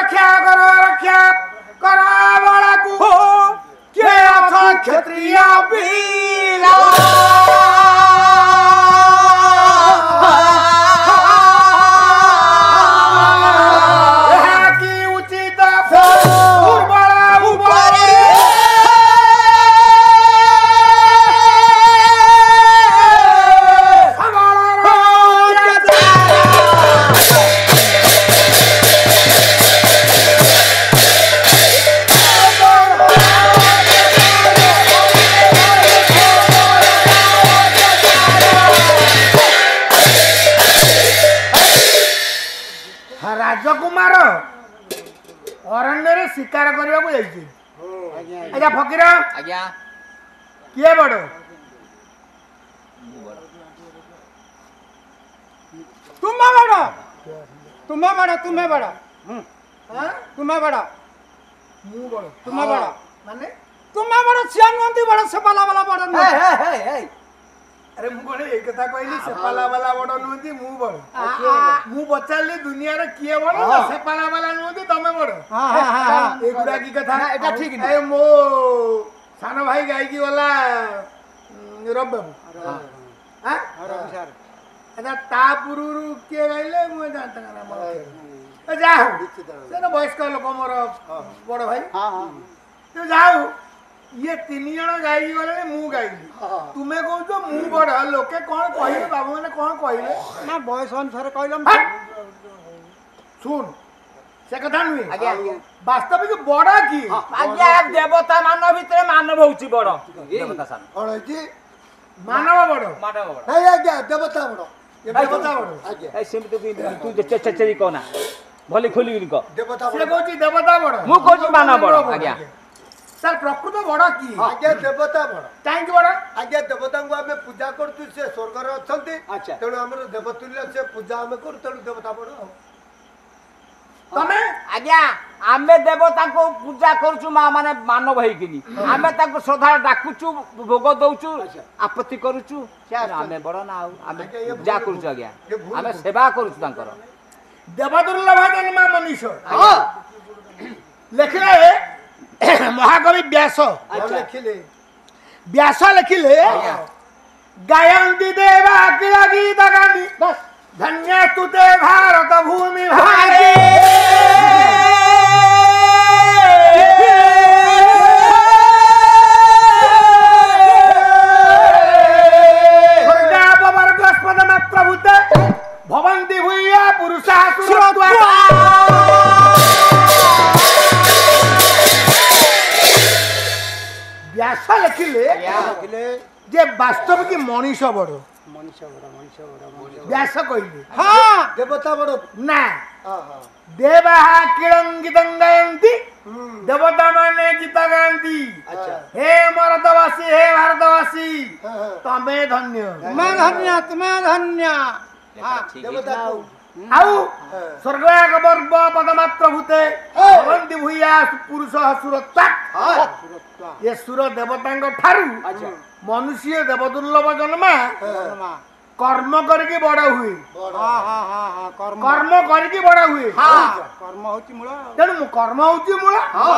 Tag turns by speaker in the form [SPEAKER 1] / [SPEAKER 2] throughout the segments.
[SPEAKER 1] रक्षा करो बड़ा को के अथ क्षत्रिय वीरा राजकुमार अरण्य शिकार करने को अच्छा फकीर
[SPEAKER 2] आज्ञा
[SPEAKER 1] किए बड़
[SPEAKER 3] तुम्हें बड़ तुम्हें बड़ तुम्हें बड़ तुम्हें बड़
[SPEAKER 1] मु बड़
[SPEAKER 3] तुम्हें बड़
[SPEAKER 1] माने
[SPEAKER 3] तुम्हें बड़ सियान नंदी बड़ से बाला बाला बड़
[SPEAKER 2] हे
[SPEAKER 1] अरे मु कोने एक कथा कहली सेपाला वाला बड़ नुंदी मु बड़ मु बचाली दुनिया रे किए बड़ सेपाला वाला नुंदी तमे बड़
[SPEAKER 3] हां हां हां
[SPEAKER 1] एगुडा की कथा
[SPEAKER 2] एटा ठीक
[SPEAKER 1] ए मो सानो भाई गाई की वाला रब बाबू हां
[SPEAKER 3] सर
[SPEAKER 1] अच्छा ता पुरुरु के गाइले मु जानता ना मो जाओ से वयस्क लोक मोर बड़ भाई
[SPEAKER 3] हां हां
[SPEAKER 1] तो जाओ ये तीन जन गाई गले मु गाइली तुमे कहू तो मु बड़ लोके कौन कहले बाबू मैंने कौन कहले
[SPEAKER 3] ना बयस अनुसार कहलम
[SPEAKER 1] सुन से कथा नुहे
[SPEAKER 2] आज्ञा
[SPEAKER 1] वास्तविक बड़ा की
[SPEAKER 2] आज्ञा देवता मानव भीतर मानव होउची बड़ देवता सान
[SPEAKER 1] कौन जी मानव बड़
[SPEAKER 2] मानव बड़
[SPEAKER 1] हे आज्ञा देवता बड़ ये देवता बड़ आज्ञा
[SPEAKER 2] ए सिम तू चचरी कोना भली खोली को
[SPEAKER 1] देवता बड़ से कहू देवता बड़
[SPEAKER 2] मु कहू मानव बड़ आज्ञा
[SPEAKER 1] सर प्रकृत बड़ा की
[SPEAKER 4] आज्ञा देवता बड़
[SPEAKER 1] काहे बड़ा
[SPEAKER 4] आज्ञा देवता को आमे पूजा करतु से स्वर्ग रे अछंती
[SPEAKER 2] अच्छा
[SPEAKER 4] तेणु हमर देवतुल्य से पूजा आमे कर तेणु देवता बड़
[SPEAKER 1] तमे
[SPEAKER 2] आज्ञा आमे देवता को पूजा करछु माने मानव है किनी आमे ताको श्रद्धा डाकुछु भोग दउछु आपत्ति करूछु आमे बड़ ना आमे पूजा करछु आज्ञा आमे सेवा करछु तांकर
[SPEAKER 1] देवदुर्लभ जन्मा मनीष लिखले महाकवि व्यास
[SPEAKER 4] लिखिले
[SPEAKER 1] व्यास लिखिले गायन्ति देवा अखिल गीत गानी धन्य स्तुते भारत भूमि भागे स्वर्गापवर्गस्पद मात्रभूते भवन्ति भूया पुरुषाः सुरत्वा व्यास लिखिले जे वास्तव की मनीष बड़ व्यास कहले
[SPEAKER 4] हां देवता बड़
[SPEAKER 1] ना
[SPEAKER 4] हां हां
[SPEAKER 1] देवा किळंगितं गायन्ति देवता माने गीत गायन्ति
[SPEAKER 4] अच्छा
[SPEAKER 1] हे भारतवासी हे भारतवासी तमे धन्य
[SPEAKER 3] तुम्हें धन्य हां
[SPEAKER 4] देवता को
[SPEAKER 1] आउ स्वर्गाक वर्ग पदमात्र भूते भवन्ति भूया पुरुषः सुरत्वा ये सुर देवतांग ठारू मनुष्य देवदुर्लभ जन्मा कर्म करके बड़ हुए कर्म करके बड़ हुए
[SPEAKER 3] कर्म होची मूल
[SPEAKER 1] तेणु कर्म होची मूल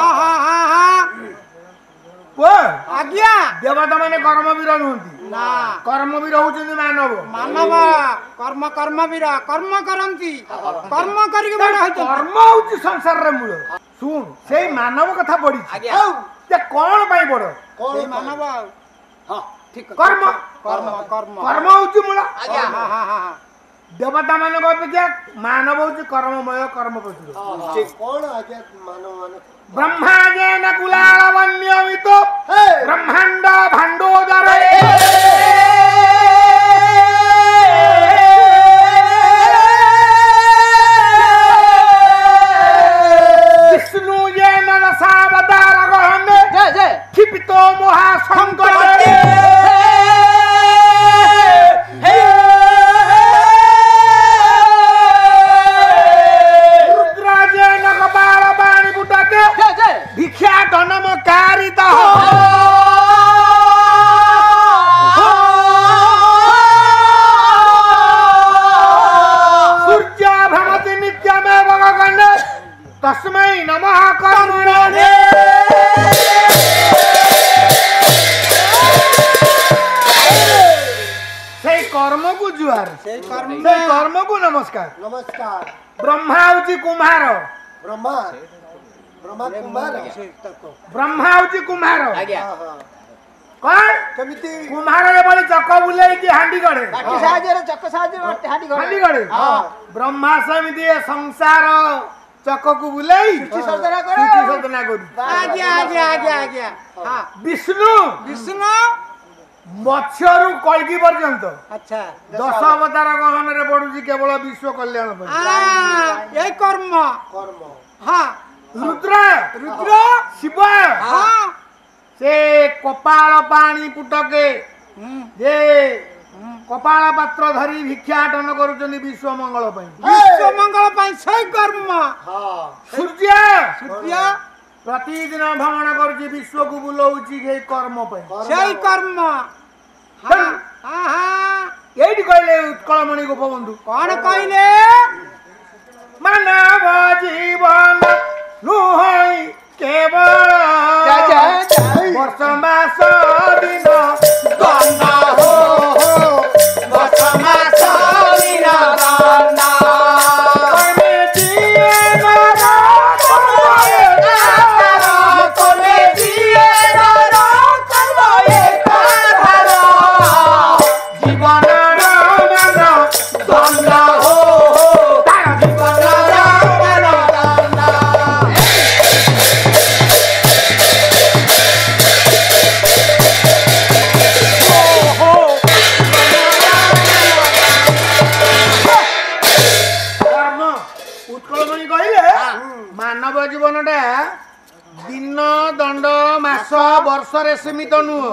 [SPEAKER 3] आज्ञा
[SPEAKER 1] देवता माने कर्मवीर नुहंती
[SPEAKER 3] ना
[SPEAKER 1] कर्मवीर होचंदी मानव
[SPEAKER 3] मानव कर्म कर्मवीर कर्म करंती कर्म करके बड़ होची
[SPEAKER 1] कर्म होची संसार रे मूल सुन सेई मानव कथा पड़ी
[SPEAKER 2] आज्ञा
[SPEAKER 1] ते कोन पई बड़
[SPEAKER 3] सेई मानव
[SPEAKER 2] हां ठीक
[SPEAKER 1] कर्म
[SPEAKER 3] कर्म कर्म
[SPEAKER 1] कर्म होची मूल
[SPEAKER 2] आज्ञा
[SPEAKER 3] हां हां हां
[SPEAKER 1] देवता मान अपेक्षा मानव होची कर्ममय कर्म प्रचुर
[SPEAKER 4] से कोन आज्ञा मानव मान
[SPEAKER 1] ब्रह्मा जे नकुलावन्यमितो ब्रह्मांड भांडोदर विष्णु जे नरसावतार गहने क्षिपितो महासंकटे भिक्षा धनम कारित तस्मै नमः कर्मणे से कर्म को जुआर
[SPEAKER 3] সেই কর্ম
[SPEAKER 1] से कर्म को नमस्कार
[SPEAKER 4] नमस्कार
[SPEAKER 1] ब्रह्मा होची कुम्हार
[SPEAKER 4] ब्रह्मा ब्रह्मा कुमार
[SPEAKER 1] ब्रह्मा होची कुम्हार
[SPEAKER 2] आज्ञा
[SPEAKER 1] कौन
[SPEAKER 4] केमिति
[SPEAKER 1] कुम्हार रे बड़ी चक बुलाई की हांडी गड़े
[SPEAKER 3] কাঠি সাহায্যে চক্র সাহায্যে হাঁটি
[SPEAKER 1] हांडी गड़े ब्रह्मा समिति ये संसार चक को बुलाई
[SPEAKER 3] সর্দারা করে
[SPEAKER 1] सृष्टि साधना करू
[SPEAKER 3] আজ্ঞা আজ্ঞা আজ্ঞা আজ্ঞা হ্যাঁ
[SPEAKER 1] विष्णु
[SPEAKER 3] বিষ্ণু
[SPEAKER 1] मत्स्यरु कल्की पर्यंत
[SPEAKER 3] আচ্ছা
[SPEAKER 1] 10 अवतार गहन रे पडुची केवल विश्व कल्याण ପାଇଁ
[SPEAKER 3] এই কর্ম
[SPEAKER 4] कर्म
[SPEAKER 3] হ্যাঁ
[SPEAKER 1] रुद्र
[SPEAKER 3] রুদ্র
[SPEAKER 1] शिव
[SPEAKER 3] হ্যাঁ
[SPEAKER 1] से कपाल पानी पुटके जे कपाल पात्र धरी भिक्षाटन करुचनी विश्व मंगल ପାଇଁ
[SPEAKER 3] বিশ্ব মঙ্গল পাই সেই কর্ম
[SPEAKER 4] हां
[SPEAKER 1] सूर्य
[SPEAKER 3] সূর্য
[SPEAKER 1] प्रतिदिन भ्रमण करुची विश्व को बुलाउची हे कर्म ପାଇଁ
[SPEAKER 3] সেই কর্ম হ্যাঁ হ্যাঁ হ্যাঁ
[SPEAKER 1] एइटी कहले उत्कलमणि गोपबंधु
[SPEAKER 3] কোন কইলে
[SPEAKER 1] मानव जीवन नुहई केवल वर्ष मास दिन
[SPEAKER 2] गन्ना हो वर्ष मास दिन गन्ना
[SPEAKER 1] कर्मे जिए नर
[SPEAKER 2] तोले दिए नर कर्म एकाधार
[SPEAKER 1] जीवन मान
[SPEAKER 2] गन्ना हो जीवन गन्ना
[SPEAKER 1] कर्म उत्कलमणि कहले मानव जीवनटा दिन दंड मास वर्ष रे सीमित नुह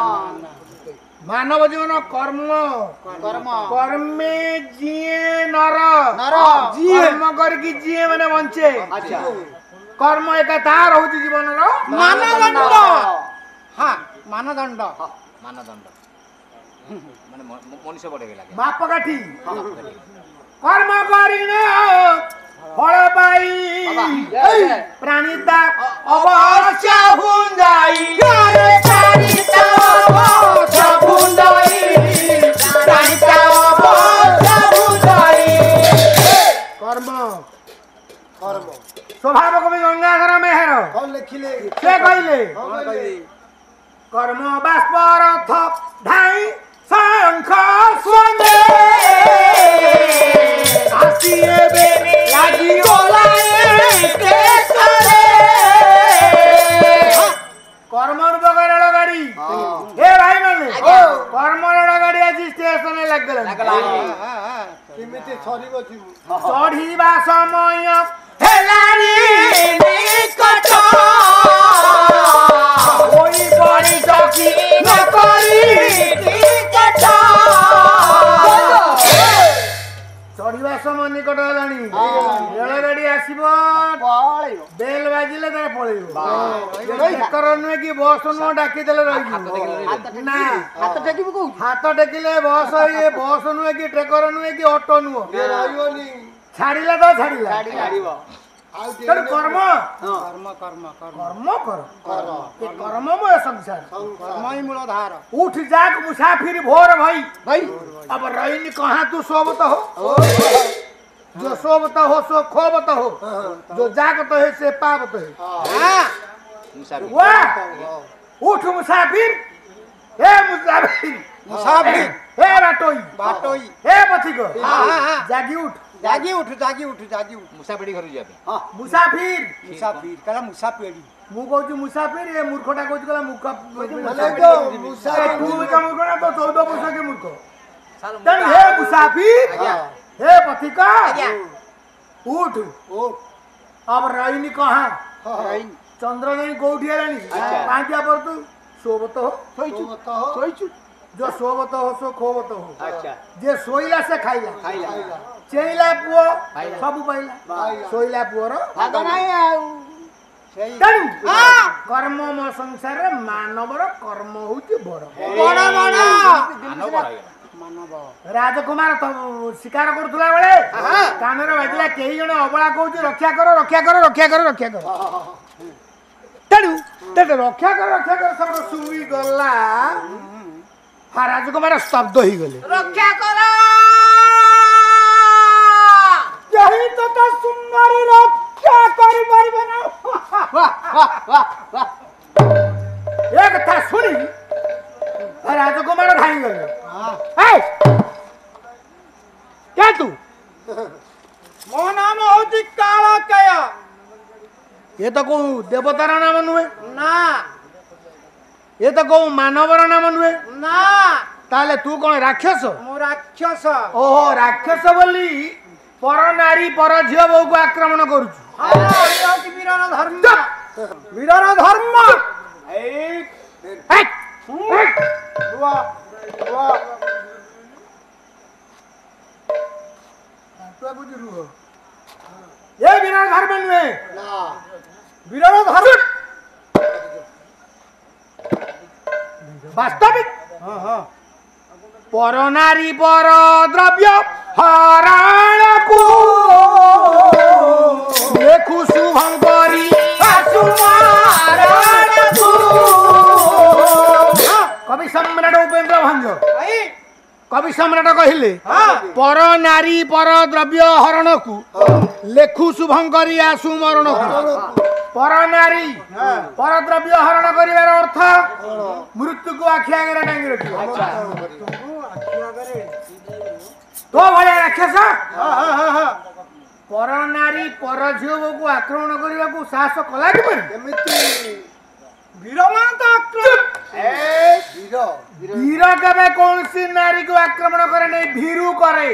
[SPEAKER 1] मानव जीवन कर्म
[SPEAKER 3] কর্ম
[SPEAKER 1] कर्मे जिए नर
[SPEAKER 3] নর
[SPEAKER 1] कर्म करके जिए माने बंचे
[SPEAKER 2] अच्छा
[SPEAKER 1] कर्म एका तार होची जीवन रो
[SPEAKER 3] মানদণ্ড হ্যাঁ মানদণ্ড
[SPEAKER 2] मानदंड माने मनुष्य बढे लागे
[SPEAKER 1] मापकाठी कर्म करिन फल पाई प्राणीता अवश्य हुंजाई
[SPEAKER 2] प्राणिता अवश्य हुंजाई प्राणिता अवश्य हुंजाई
[SPEAKER 1] कर्म
[SPEAKER 4] कर्म
[SPEAKER 1] स्वभाव कवि गंगाधर मेहर
[SPEAKER 4] कौन लिखिले
[SPEAKER 1] से कहले
[SPEAKER 4] कौन कहले
[SPEAKER 1] कर्म बाष्परथ धाई शंख स्वने आसिए बे लागी
[SPEAKER 2] बोलाए केसरे
[SPEAKER 1] कर्म रूप रेल गाड़ी ए भाई माने कर्म रेल गाड़ी आज स्टेशन लग गला
[SPEAKER 4] केमिति छरिबो जिमु
[SPEAKER 1] चढ़ीबा समय
[SPEAKER 2] हेलानी निकट
[SPEAKER 1] होई पड़ी सखी
[SPEAKER 2] न करी टिकट
[SPEAKER 1] चढ़ीबा समय निकट हेलानी रेल गाड़ी आसीबो बेल बाजिले तार पळेइबो ट्रेकर नुहे कि बस नु डाकी देले रही ना
[SPEAKER 3] হাত টেকিবু কও
[SPEAKER 1] हाथ टेकिले बस ये बस नुहे कि ट्रेकर नुहे कि ऑटो नुह
[SPEAKER 4] ये रहियोनी
[SPEAKER 1] छाड़िला तो छाड़िला
[SPEAKER 4] छाड़िबो आउ
[SPEAKER 1] तेणु कर्म
[SPEAKER 3] কর্ম কর্ম কর্ম
[SPEAKER 1] कर्म कर ये कर्ममय संसार
[SPEAKER 3] কর্মই মূলধার
[SPEAKER 1] उठ जाग मुसाफिर भोर भाई
[SPEAKER 3] ভাই
[SPEAKER 1] अब रही कहाँ तू सोबत हो जो सोबत हो सो खोबत हो जो जागत है से पावत है
[SPEAKER 3] হ্যাঁ
[SPEAKER 2] मुसाफिर
[SPEAKER 1] वाह उठ मुसाफिर हे मुसाफिर
[SPEAKER 3] মুসাফির
[SPEAKER 1] हे राटोई
[SPEAKER 3] বাটই
[SPEAKER 1] हे पथिको
[SPEAKER 3] হ্যাঁ
[SPEAKER 1] जागी उठ
[SPEAKER 3] জাগি উঠ জাগি উঠ জাগি উঠ
[SPEAKER 2] मुसाफिर घर जाबे
[SPEAKER 1] मुसाफिर
[SPEAKER 3] মুসাফির কালা মুসাফিরি
[SPEAKER 1] मु कहूँ मुसाफिर ये मूर्खटा कहूँ कहला मुख
[SPEAKER 4] माने तो मुसाफिर
[SPEAKER 1] तू भी का मूर्ख ना तो 14 वर्ष के मूर्ख तेणु हे मुसाफिर हे पथिका उठ
[SPEAKER 4] ओ
[SPEAKER 1] अब रही कहाँ
[SPEAKER 3] রাইন
[SPEAKER 1] चंद्र नहीं कोठी हेलानी
[SPEAKER 2] अच्छा।
[SPEAKER 1] पांटिया पर तू सोबत हो
[SPEAKER 3] শোইছু
[SPEAKER 4] तो हो
[SPEAKER 3] শোইছু
[SPEAKER 1] जो सोबत हो सो खोबत हो
[SPEAKER 2] अच्छा
[SPEAKER 1] जे सोइला से खाइला
[SPEAKER 4] खाइला
[SPEAKER 1] चेइला पुओ
[SPEAKER 2] खाइला।
[SPEAKER 1] सब पाइला
[SPEAKER 4] पाइला।
[SPEAKER 1] सोइला पुओर
[SPEAKER 3] ভাগ নাই আউ সেই
[SPEAKER 1] तेणु
[SPEAKER 3] হ্যাঁ
[SPEAKER 1] कर्ममय संसार मानवर कर्म होची बड़
[SPEAKER 3] বড় বড়
[SPEAKER 2] मानव बड़ा
[SPEAKER 1] राजकुमार शिकार करुला बेले कान बाजिला कई जन अबला कौच रक्षा कर रक्षा कर रक्षा कर रक्षा कर तेणु रक्षा कर सब शुंगी गला हाँ राजकुमार स्तब्ध हो गले
[SPEAKER 2] रक्षा कर
[SPEAKER 3] यही तो सुंदरी रक्षा कर पारिबे ना
[SPEAKER 1] एक कथा सुनी राजकुमार धाई गले क्या तू
[SPEAKER 3] मो नाम होती काला कया
[SPEAKER 1] ये तो को देवतार नाम नुहे
[SPEAKER 3] ना
[SPEAKER 1] ये तो को मानवर नाम नुहे
[SPEAKER 3] ना
[SPEAKER 1] ताले तू कौन राक्षस
[SPEAKER 3] मो राक्षस
[SPEAKER 1] ओहो राक्षस बोली पर नारी पर झियो बहु को आक्रमण करूछु
[SPEAKER 3] वीरर धर्म वीरर धर्म
[SPEAKER 1] ये वीरर धर्म नुहे
[SPEAKER 3] वीरर धर्म
[SPEAKER 1] वास्तविक पर नारी पर द्रव्य हरण को देखु शुभंकरी कवि सम्राट उपेन्द्र भंज कवि सम्राट कहले पर नारी पर द्रव्य हरण को लेखु शुभंकरी आसु मरण को पर नारी पर द्रव्य हरण करिवार अर्थ मृत्यु को आखि आगे टांगी रखियो तो भले राक्षस पर नारी पर झियो को आक्रमण करने को साहस कला कि
[SPEAKER 3] वीर मान तो
[SPEAKER 1] वीर कबे कौन सी नारी को आक्रमण करे नहीं भीरू करे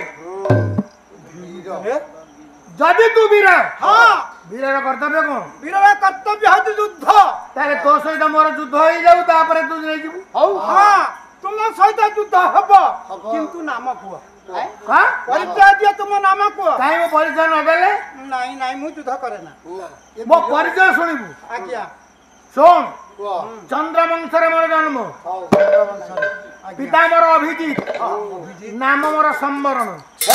[SPEAKER 1] जदि तू वीर
[SPEAKER 3] हाँ
[SPEAKER 1] वीरर कर्तव्य कौन
[SPEAKER 3] वीरर कर्तव्य है युद्ध
[SPEAKER 1] तारे तो सहित मोर युद्ध हो जाऊ तापर तू नहीं जीवु
[SPEAKER 3] हाँ तुम सहित युद्ध हब किंतु नाम कुह
[SPEAKER 1] हां
[SPEAKER 3] परिचय दिए तुम नाम कुह
[SPEAKER 1] काई मो परिचय न देले
[SPEAKER 3] नहीं नहीं मु युद्ध करे ना
[SPEAKER 1] मो परिचय सुनिबु
[SPEAKER 3] आज्ञा
[SPEAKER 1] सुन चंद्रवंशरे मोर जन्म पिता मोर अभिजीत नाम मोर संवरण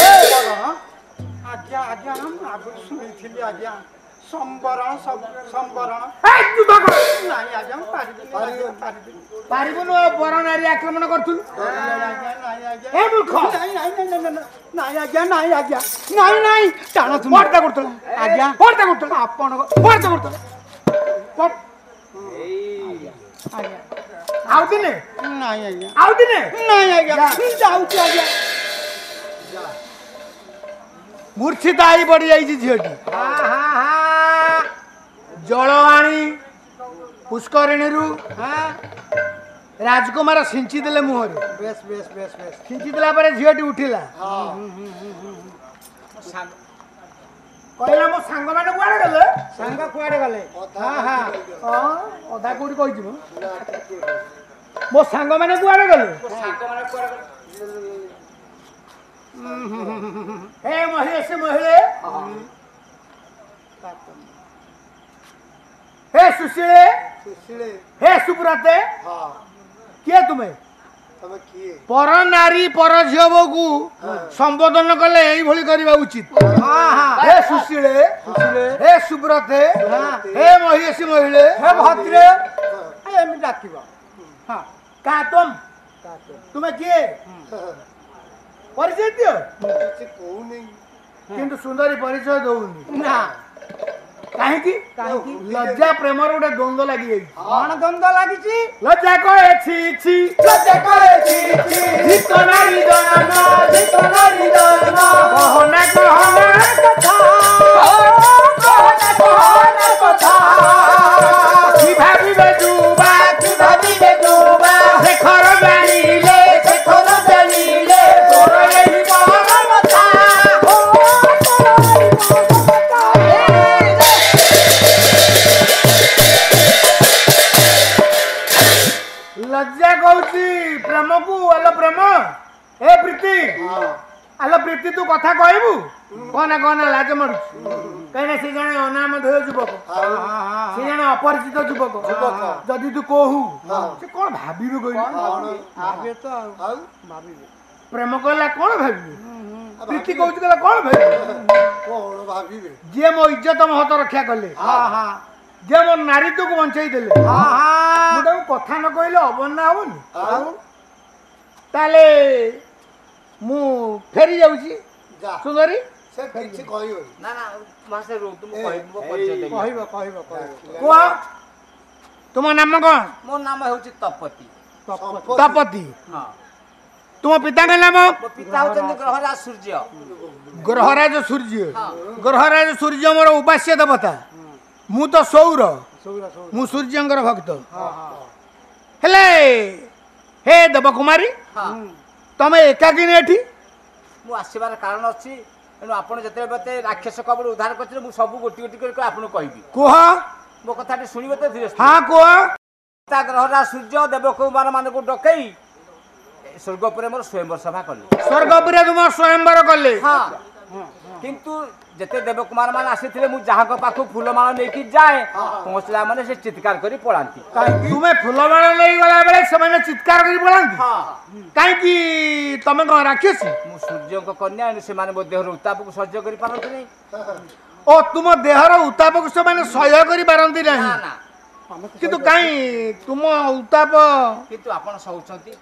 [SPEAKER 3] आज्ञा आज्ञा हम आगु सुनिथिली आज्ञा संवरण संवरण नहीं आज्ञा
[SPEAKER 1] पारिबु न बर नारी आक्रमण करथुल ए मूर्ख
[SPEAKER 3] नहीं आज्ञा नहीं टाणा तुम
[SPEAKER 1] पड़ता करथुल
[SPEAKER 3] आज्ञा
[SPEAKER 1] पड़ता करथुल
[SPEAKER 3] आपण
[SPEAKER 1] पड़ता करथुल आउ दिने
[SPEAKER 3] नहीं आज्ञा
[SPEAKER 1] आउ दिने
[SPEAKER 3] नहीं आज्ञा जाऊ आज्ञा
[SPEAKER 1] मूर्छित आई पड़ी जाइछि झियोटी जल आनी पुष्करिणी राजकुमार सिंची देले मुहरे
[SPEAKER 3] बेस बेस बेस बेस
[SPEAKER 1] सिंची देला परे झियोटी उठिला कहला मो सांग माने कुआडे गले
[SPEAKER 3] संग कुआडे गले हां हां
[SPEAKER 1] अधा कोडी कहि दिबो मो सांग माने कुआडे गले हे महेश महिले हे सुशीले हे सुब्रते किए तुम्हें पर नारी पर झियो को संबोधन कले यही भली करबा उचित हे सुशीले हे सुब्रते हे महेश महिले
[SPEAKER 3] हे भद्रे एमि डाकिबो हां
[SPEAKER 1] का तुम्हें किए परिचय दियो किंतु सुंदरी परिचय दौनी
[SPEAKER 3] ना
[SPEAKER 1] काहे की लज्जा प्रेम गोटे द्वंद्व लगी जाई
[SPEAKER 3] कौन द्वंद्व लागि छी
[SPEAKER 1] लज्जा कहे छी छी
[SPEAKER 3] लज्जा कहे छी छी
[SPEAKER 1] धिकनारी दना कहना कथा की भाबिबे जुबा शेखर जानिले तोर एही परमथा लज्जा कहूची प्रेम को आलो प्रेम ए प्रीति आलो प्रीति तू कथा कहबू कहना लाज मारू कहीं से जने अनामधेय युवक से जने अपरिचित युवक जदि तू कहू से कौन भाबिबे कहू
[SPEAKER 3] आबे तो भाबिबे
[SPEAKER 1] प्रेम कहला कौन भाविबे प्रीति कहूँ कहला कौन भाविबे
[SPEAKER 4] कौन भाविबे
[SPEAKER 1] जे मो इज्जत महत रक्षा कले जे मो नारीत्व को बंचाई देले मुझे कथा न कहले अबन्ना हबनी ताले मु फेरी जाउची सुंदरी
[SPEAKER 4] से किछि कहियो
[SPEAKER 2] ना ना मासे रो तुम कहबो परिचय देबो
[SPEAKER 1] को तुम नाम कौन
[SPEAKER 2] मो नाम होउची तपति
[SPEAKER 1] तपति
[SPEAKER 2] हां
[SPEAKER 1] तुम पिता का नाम
[SPEAKER 2] मो पिता होचन ग्रहराज सूर्य
[SPEAKER 1] ग्रहराज सूर्य मोर उपास्य देवता मु तो सौर मु सूर्यंकर भक्त हेले हे देव कुमारी तमे एकाकिनी एठी
[SPEAKER 2] मु आसीबार कारण अछि एनु आपण जते बते राक्षस कबळ उद्धार करथिले मु सब गोटी गोटी कर आपण कहबी
[SPEAKER 1] कुह
[SPEAKER 2] मो कथाटी सुनिबे तो धीरे
[SPEAKER 1] हां कुह
[SPEAKER 2] ता ग्रहराज सूर्य देव कुमार मान को डकई स्वर्गपुरे मोर स्वयंवर सभा कले
[SPEAKER 1] स्वर्गपुरे तुम स्वयंवर कले
[SPEAKER 2] हां किंतु जते देव कुमार मान आसीथिले मु जहा को पाखु फूलमाला लेकी जाए पहुंचला माने से चित्कार करी पळांती
[SPEAKER 1] तुमे फूलमाला लेई गला बेले से माने चित्कार करी पळांती
[SPEAKER 2] हां
[SPEAKER 1] काई की तमे को राक्षसी
[SPEAKER 2] मु सूर्य को कन्या से माने मो देहर उताप को सह्य करी पारंती नै
[SPEAKER 1] ओ तुम देहर उताप को से माने सह्य करी पारंती
[SPEAKER 2] ना
[SPEAKER 1] नहीं
[SPEAKER 2] ना
[SPEAKER 1] किंतु काई तुम उताप
[SPEAKER 2] किंतु आपण सौचंती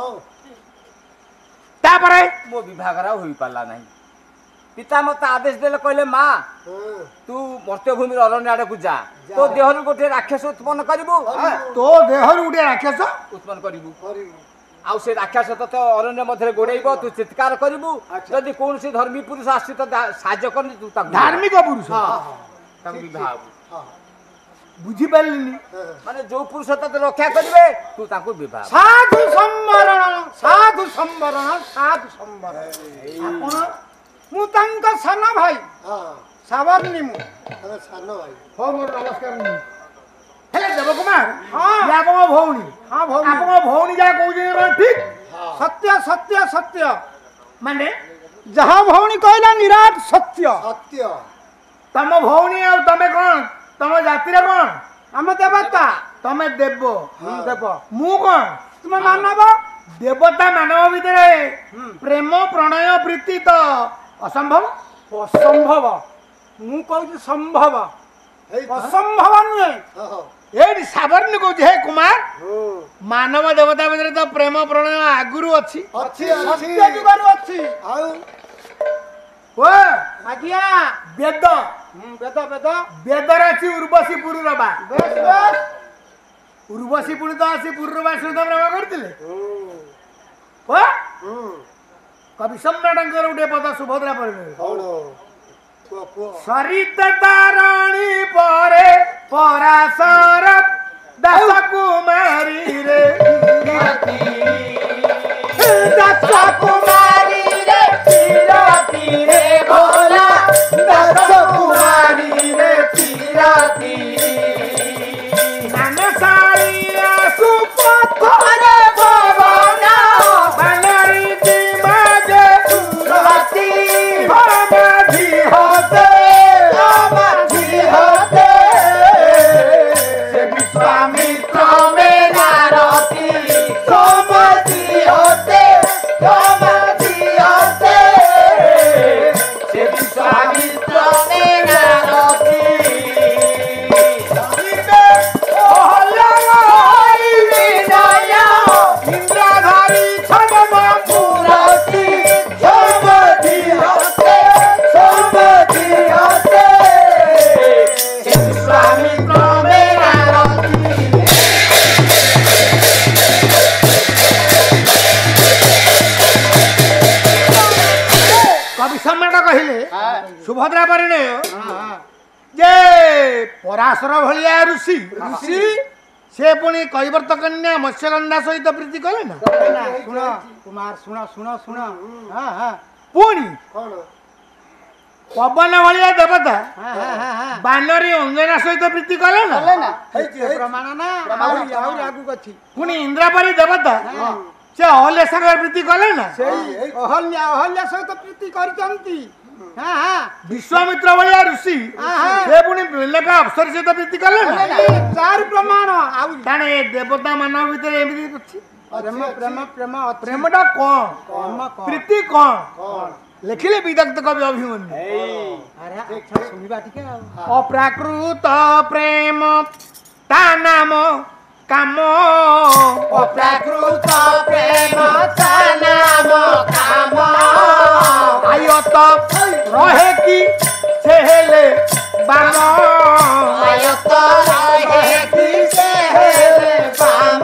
[SPEAKER 1] तापरे
[SPEAKER 2] मो विभागरा होई पाला नहीं पिता मत आदेश देले कहले मां तू मर्त्य भूमि अरण्य आड़े को जा तो देहरु गोटे राक्षस उत्पन्न करिवु
[SPEAKER 1] तो देहर उठे राक्षस
[SPEAKER 2] उत्पन्न करिवु आउ से राक्षस तो अरण्य मध्य गोड़ेइबो तू चित्कार करिवु यदि कोन से धर्मी पुरुष आसी तो साहाय्य करनी तू ताकू
[SPEAKER 1] धार्मिक पुरुष
[SPEAKER 2] ताकू विवाह
[SPEAKER 1] बुझी पारलिनी
[SPEAKER 2] माने जो पुरुष तते रक्षा करिवे तू ताकू विवाह
[SPEAKER 3] साधु संवरण आपण मु तांका साना भाई सावरनी मु
[SPEAKER 4] सानो भाई
[SPEAKER 1] हो मोर नमस्कार हेले देव कुमार
[SPEAKER 3] हां
[SPEAKER 1] या आपन भौणी
[SPEAKER 3] हां भौणी
[SPEAKER 1] आपन भौणी जा कहू जे ठीक
[SPEAKER 3] सत्य सत्य सत्य
[SPEAKER 1] माने
[SPEAKER 3] जहा भौणी कहला निराट सत्य
[SPEAKER 4] सत्य
[SPEAKER 1] तम भौणी आ तमे कोन तम जाति रे कोन
[SPEAKER 3] हम देवता
[SPEAKER 1] तमे देव
[SPEAKER 3] देव
[SPEAKER 1] मु कोन
[SPEAKER 3] तुम मानव
[SPEAKER 1] देवता मानव भितरे प्रेम प्रणय प्रीति तो असंभव
[SPEAKER 3] असंभव मु कहू संभव असंभव नुहे
[SPEAKER 1] एडी सावरनी कहू हे कुमार मानव देवता भितरे तो प्रेम प्रणय आगुरु अछि
[SPEAKER 4] अच्छी
[SPEAKER 3] सत्य जुगारु अछि
[SPEAKER 4] आउ
[SPEAKER 1] ओ
[SPEAKER 3] आज्ञा
[SPEAKER 1] वेद
[SPEAKER 3] वेद वेद
[SPEAKER 1] वेदर अछि उर्वशी पुरुरबा
[SPEAKER 3] बेस बेस
[SPEAKER 1] उर्वशी पुरु तो आसी पुरुरबा सुध प्रेम करथिले ओ कवि सम्राटंकर उठे पद सुभद्रा पर सरित तारणी परे पराशर दस कुमारी रे दस कुमारी रे पीरती रे भोला दस कुमारी रे पीरती ननसारिया सुपथरे भवना बनरी दिमागे सुरती भमधि होते से विश्वामित्र में नारती सोमति होते से विश्वामित्र में नारती इंद्रधारी छद्म पुरती सोमति होते विश्वामित्र में नारती कवि सम्राट कहले सुभद्रा परिणय जे पराशर भलिया ऋषि से पुणी कैवर्त कन्या मत्स्यगंधा सहित प्रीति कले ना
[SPEAKER 3] सुन कुमार सुन सुन सुन हां हां
[SPEAKER 1] पुणी
[SPEAKER 4] कौन
[SPEAKER 1] पवन भलिया देवता
[SPEAKER 3] हां
[SPEAKER 1] बानरी अंजना सहित प्रीति कले ना
[SPEAKER 3] प्रमाण ना आउरी आगु कथि
[SPEAKER 1] पुणी इंद्रापरी देवता से अहल्या सागर प्रीति कले ना
[SPEAKER 3] सेई अहल्या सहित प्रीति करचंती हां हां
[SPEAKER 1] विश्वामित्र भलिया ऋषि से पुणी बेलका अप्सरी सहित प्रीति कले ना
[SPEAKER 3] चार प्रमाण आउ
[SPEAKER 1] ताणे देवता मानव भितर एमिति अछि प्रेम प्रेम प्रेम प्रेमटा कौन प्रीति कौन लिखिले विदग्ध कवि अभिमन्यु
[SPEAKER 3] अरे अच्छा सुनिबा टिके
[SPEAKER 1] अप्राकृत प्रेम ता नाम काम
[SPEAKER 2] अप्राकृत प्रेम ता नाम काम
[SPEAKER 1] आयत रहे कि से हेले बाम
[SPEAKER 2] आयत रहे कि से हेले बाम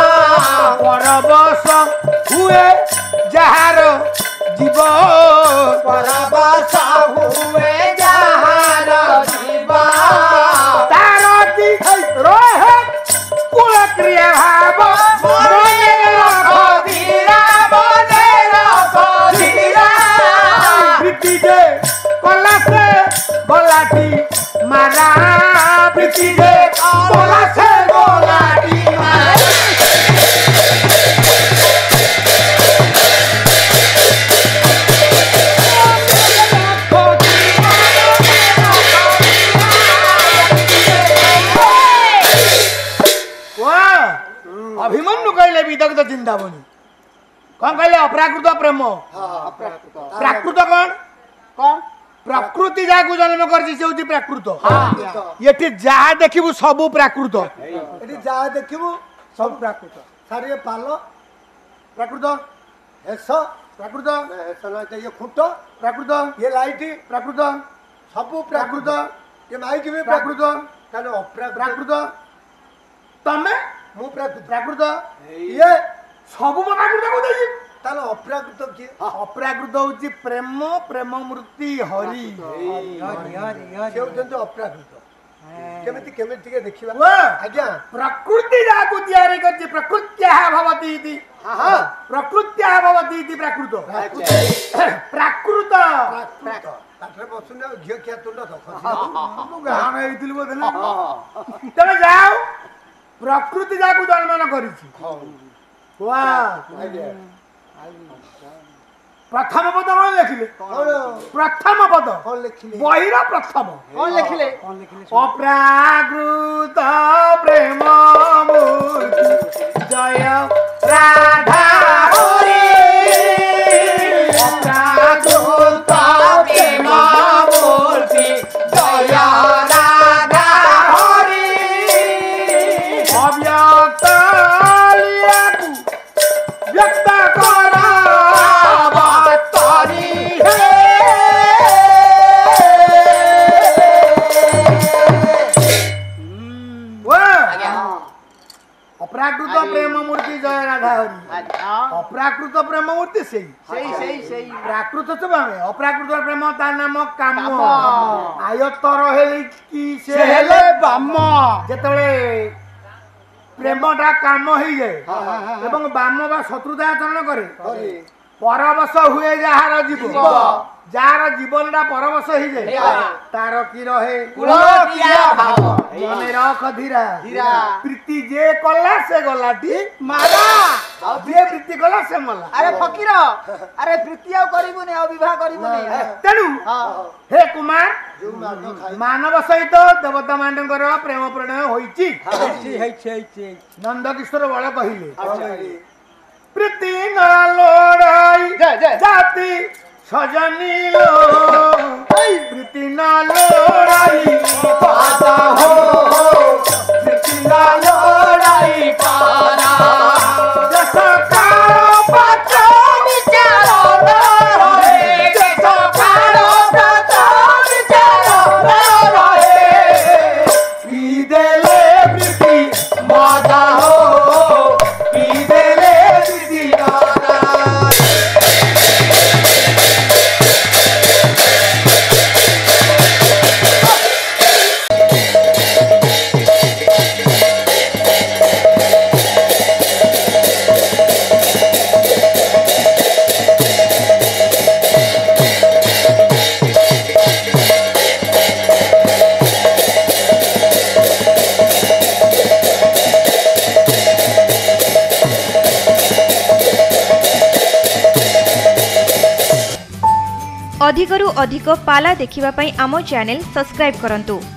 [SPEAKER 1] परबस हुए जहार जीव
[SPEAKER 2] परबस हुए जहार जीव
[SPEAKER 1] तारती रहे कुल क्रिया भाव
[SPEAKER 2] मने रख धीरा मने रख धीरा
[SPEAKER 1] प्रीति जे कला से गलाटी मारा प्रीति जे कला से
[SPEAKER 2] गोलाटी मारा
[SPEAKER 1] अभिमन्यु कहले विदग्ध चिंतामणि कौन कहले अप्राकृत प्रेम प्राकृत कौन
[SPEAKER 3] कौन
[SPEAKER 1] प्रकृति जाकू जन्म करछि से होछि प्राकृत एठी जहा देखिबु सब प्राकृत
[SPEAKER 4] एठी जा देखिबु
[SPEAKER 3] सब प्राकृत
[SPEAKER 4] सारे पालो
[SPEAKER 1] प्राकृत
[SPEAKER 4] हेस
[SPEAKER 1] प्राकृत
[SPEAKER 4] हेस न ये खुंट
[SPEAKER 1] प्राकृत
[SPEAKER 4] ये लाइट
[SPEAKER 1] प्राकृत
[SPEAKER 4] सब
[SPEAKER 1] प्राकृत
[SPEAKER 4] प्राकृत ये माइक भी
[SPEAKER 1] प्राकृत
[SPEAKER 4] ताले अप्राकृत
[SPEAKER 1] प्राकृत तमे
[SPEAKER 4] मु प्राकृत
[SPEAKER 1] प्राकृत
[SPEAKER 4] ये
[SPEAKER 1] सब प्राकृत को देखि
[SPEAKER 4] ताले अप्राकृत किए
[SPEAKER 1] अप्राकृत होछि प्रेम प्रेम मूर्ति हरि
[SPEAKER 4] से होते अप्राकृत केमिति केमिति के देखिबा
[SPEAKER 1] वाह
[SPEAKER 4] आज्ञा
[SPEAKER 1] प्रकृति जाकू तयारी करछि प्रकृत्याः भवति इति
[SPEAKER 4] हां
[SPEAKER 1] प्रकृत्याः भवति इति प्राकृत प्राकृत
[SPEAKER 4] ताठरे बसुने घियो खिया तुंड दखछि
[SPEAKER 1] मु गान हेतिल बोले ना तमे जाओ प्रकृति जाकू जन्म न करिछि वाह प्रथम पद कौन लिखिले प्रथम पद
[SPEAKER 4] कौन लिखिले
[SPEAKER 1] बहिर प्रथम
[SPEAKER 3] कौन लिखिले
[SPEAKER 1] अप्राकृत प्रेम मूर्ति जय राधा हरि अप्राकृत प्रेम मूर्ति जय राधा हरि अव्यक्त लीलाकु व्यक्त करा अप्राकृत प्रेम मूर्ति जय राधा हरि अप्राकृत प्रेम मूर्ति सही प्राकृत सब हमें अप्राकृत प्रेम ता नाम काम आयत रहे कि से हेले बाम जेतले प्रेमटा काम होई जाए एवं बाम बा शत्रुता आचरण करे परवश हुए जार जीव जार जीवनटा परवश हो जाए तार की रहे मने रख धीरा प्रीति जे कला से गलाटी मारा जे प्रीति कला से मला
[SPEAKER 3] अरे फकीर अरे प्रीति आ करिबुनी आ विवाह करिबुनी
[SPEAKER 1] तेनु हे कुमार मानव सहित देवता मानकर प्रेम प्रणय होईची नंद किशोर बळ कहिले प्रीति न लोड़ाई जाति सजनी लो प्रीति न लोड़ाई पाता हो प्रीति न लोड़ाई पारा जैसा कारो पाचो विचारो न रहे जैसा कारो पाचो विचारो न रहे पी देले प्रीति माता हो पी देले प्रीति माता
[SPEAKER 5] अधिकरू अधिक पाला देखिबा पई आमो चैनल सब्सक्राइब करंतु।